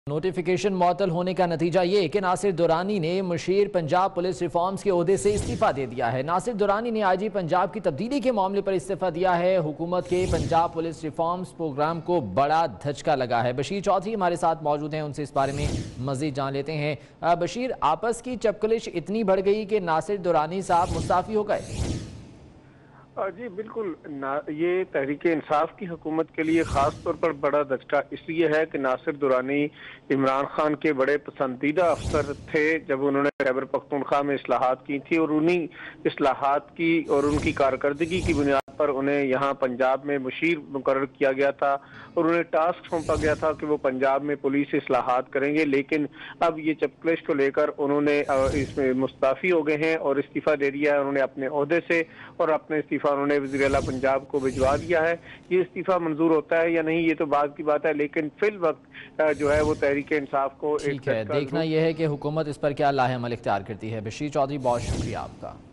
Notification मुअत्तल होने का नतीजा ये कि नासिर दुरानी ने मुशीर पंजाब पुलिस रिफॉर्म्स के ओहदे से इस्तीफा दे दिया है। नासिर दुरानी ने आईजी पंजाब की तब्दीली के मामले पर इस्तीफा दिया है। हुकूमत के पंजाब पुलिस रिफॉर्म्स प्रोग्राम को बड़ा धचका लगा है। बशीर चौधरी हमारे साथ मौजूद हैं, उनसे इस बारे में मजीद जान लेते हैं। बशीर, आपस की चपकलिश इतनी बढ़ गई कि नासिर दुरानी साहब मुस्ताफी हो गए? जी बिल्कुल ये तहरीक इंसाफ की हुकूमत के लिए ख़ास तौर पर बड़ा धचका इसलिए है कि नासिर दुरानी इमरान खान के बड़े पसंदीदा अफसर थे जब उन्होंने खैबर पख्तूनख्वा में इस्लाहात की थी, और उन्हीं इस्लाहात की और उनकी कारकर्दगी की बुनियाद पर उन्हें यहाँ पंजाब में मुशीर मुकर्रर किया गया था और उन्हें टास्क सौंपा गया था कि वो पंजाब में पुलिस इस्लाहात करेंगे। लेकिन अब ये चपकलिश को लेकर उन्होंने इसमें मुस्ताफ़ी हो गए हैं और इस्तीफ़ा दे दिया है उन्होंने अपने ओहदे से, और अपने इस्तीफ़ा उन्होंने वज़ीर आला पंजाब को भिजवा दिया है। ये इस्तीफ़ा मंजूर होता है या नहीं ये तो बाद की बात है, लेकिन फिल वक्त जो है वो तहरीक इंसाफ को ठीक है, देखना यह है कि हुकूमत इस पर क्या लाहेअमल इख्तियार करती है। बशीर चौधरी, बहुत शुक्रिया आपका।